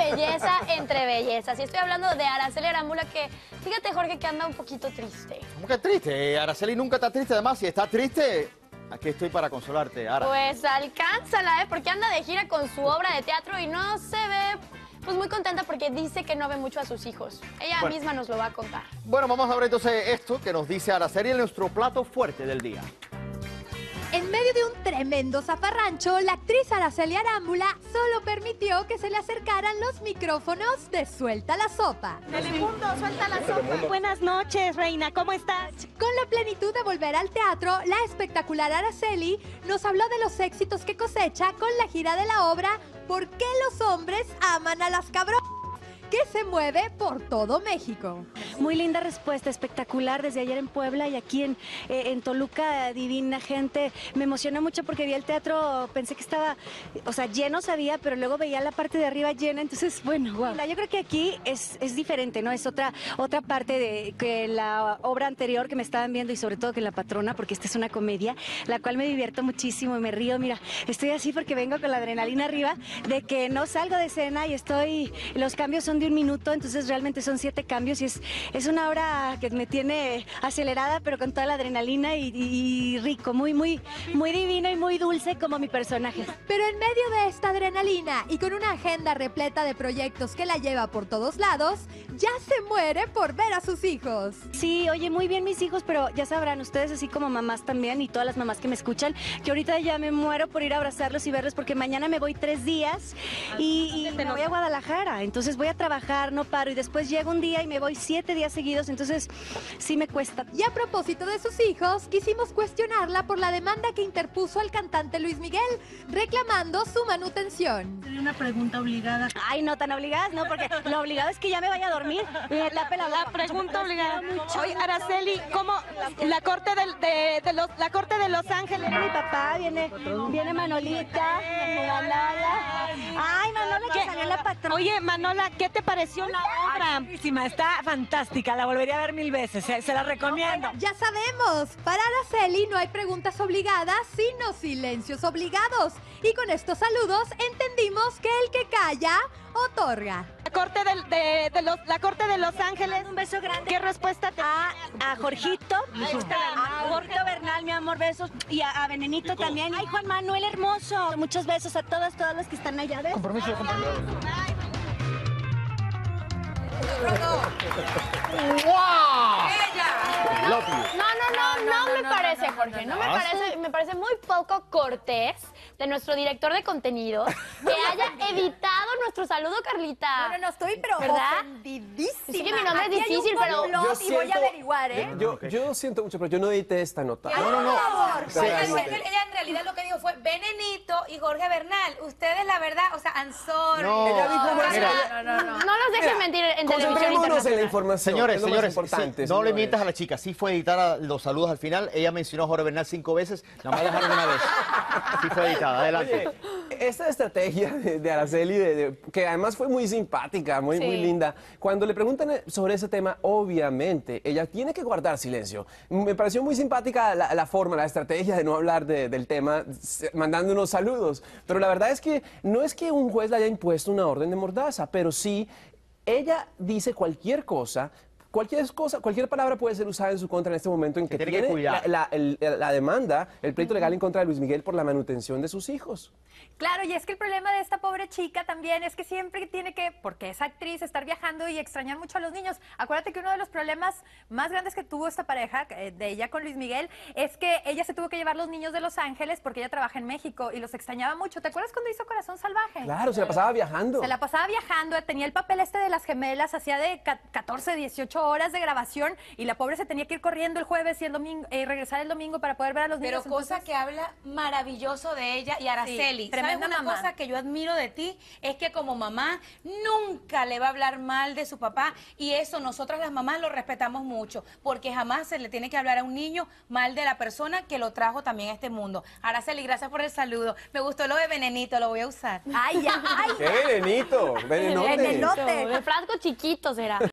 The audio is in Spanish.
belleza entre bellezas. Y estoy hablando de Araceli Arámbula, que fíjate, Jorge, que anda un poquito triste. ¿Cómo que triste? Araceli nunca está triste. Además, si está triste, aquí estoy para consolarte, Ara. Pues alcánzala, porque anda de gira con su obra de teatro y no se ve pues muy contenta porque dice que no ve mucho a sus hijos. Ella misma nos lo va a contar. Bueno, vamos a ver entonces esto que nos dice Araceli en nuestro plato fuerte del día. En medio de un tremendo zafarrancho, la actriz Araceli Arámbula solo permitió que se le acercaran los micrófonos de Suelta la Sopa. Telemundo, suelta la sopa. Buenas noches, reina, ¿cómo estás? Con la plenitud de volver al teatro, la espectacular Araceli nos habló de los éxitos que cosecha con la gira de la obra ¿Por qué los hombres aman a las cabronas?, que se mueve por todo México. Muy linda respuesta, espectacular desde ayer en Puebla y aquí en Toluca, divina gente. Me emocionó mucho porque vi el teatro, pensé que estaba, o sea, lleno sabía, pero luego veía la parte de arriba llena, entonces, bueno, wow. Yo creo que aquí es diferente, ¿no? Es otra parte de que la obra anterior que me estaban viendo y sobre todo que La Patrona, porque esta es una comedia, la cual me divierto muchísimo y me río. Mira, estoy así porque vengo con la adrenalina arriba de que no salgo de escena y los cambios son de un minuto, entonces realmente son 7 cambios y es una obra que me tiene acelerada, pero con toda la adrenalina y rico, muy divino y muy dulce como mi personaje. Pero en medio de esta adrenalina y con una agenda repleta de proyectos que la lleva por todos lados, ya se muere por ver a sus hijos. Sí, oye, muy bien mis hijos, pero ya sabrán ustedes, así como mamás también y todas las mamás que me escuchan, que ahorita ya me muero por ir a abrazarlos y verlos porque mañana me voy 3 días y me voy a Guadalajara, entonces voy a trabajar, no paro y después llego un día y me voy 7 días seguidos, entonces sí me cuesta. Y a propósito de sus hijos, quisimos cuestionarla por la demanda que interpuso el cantante Luis Miguel, reclamando su manutención. Sería una pregunta obligada. Ay, no tan obligadas, no, porque lo obligado es que ya me vaya a dormir. La pregunta obligada. Oye, Araceli, ¿cómo la corte de Los Ángeles? Viene mi papá, viene Manolita, Manola. Ay, Manola, que salió La Patrona. Oye, Manola, ¿qué te pareció la obra? Está fantástica, la volvería a ver 1000 veces, se la recomiendo. Ya sabemos, para Araceli no hay preguntas obligadas, sino silencios obligados. Y con estos saludos entendimos que el que calla, otorga. La corte de Los Ángeles. Un beso grande. ¿Qué respuesta te A Jorgito, a Jorgito Bernal, mi amor, besos. Y a Venenito también. Ay, Juan Manuel hermoso. Muchos besos a todos los que están allá. ¿Ves? Compromiso. ¡Wow! No me parece, Jorge. No me parece, me parece muy poco cortés de nuestro director de contenido que haya editado nuestro saludo, Carlita. No estoy, pero ¿verdad? ofendidísima. Sí que mi nombre es difícil, pero y voy a averiguar, ¿eh? Yo siento mucho, pero yo no edité esta nota. No. Ella en realidad lo que dijo fue Venenito y Jorge Bernal. Ustedes, la verdad, o sea, I'm sorry. Ella dijo, no nos dejen mentir en televisión concentrémonos en la internacional. información. Señores, es lo más importante, no le señores. mientas a la chica. Sí fue editada los saludos al final. Ella mencionó a Jorge Bernal 5 veces. Nada más dejaron una vez. Sí fue editada. Adelante. Oye, esta estrategia de Araceli, que además fue muy simpática, muy linda, cuando le preguntan sobre ese tema, obviamente, ella tiene que guardar silencio. Me pareció muy simpática la forma, la estrategia de no hablar del tema, mandando unos saludos. Pero la verdad es que no es que un juez le haya impuesto una orden de mordaza, pero sí, ella dice cualquier cosa. Cualquier palabra puede ser usada en su contra en este momento en que tiene que tiene cuidar. la demanda, el pleito legal en contra de Luis Miguel por la manutención de sus hijos. Claro, y es que el problema de esta pobre chica también es que siempre tiene que, porque es actriz, estar viajando y extrañar mucho a los niños. Acuérdate que uno de los problemas más grandes que tuvo esta pareja, de ella con Luis Miguel, es que ella se tuvo que llevar los niños de Los Ángeles porque ella trabaja en México y los extrañaba mucho. ¿Te acuerdas cuando hizo Corazón Salvaje? Claro, se la pasaba viajando. Se la pasaba viajando, tenía el papel este de las gemelas, hacía de 14, 18 horas de grabación y la pobre se tenía que ir corriendo el jueves y el domingo, regresar el domingo para poder ver a los niños. Pero cosa que habla maravilloso de ella y Araceli. Sí, ¿Sabes tremenda una mamá. cosa que yo admiro de ti? Es que como mamá nunca le va a hablar mal de su papá y eso nosotras las mamás lo respetamos mucho porque jamás se le tiene que hablar a un niño mal de la persona que lo trajo también a este mundo. Araceli, gracias por el saludo. Me gustó lo de Venenito, lo voy a usar. Ay, ya, ay. ¡Qué venenito! ¡Venenote! De frasco chiquito será.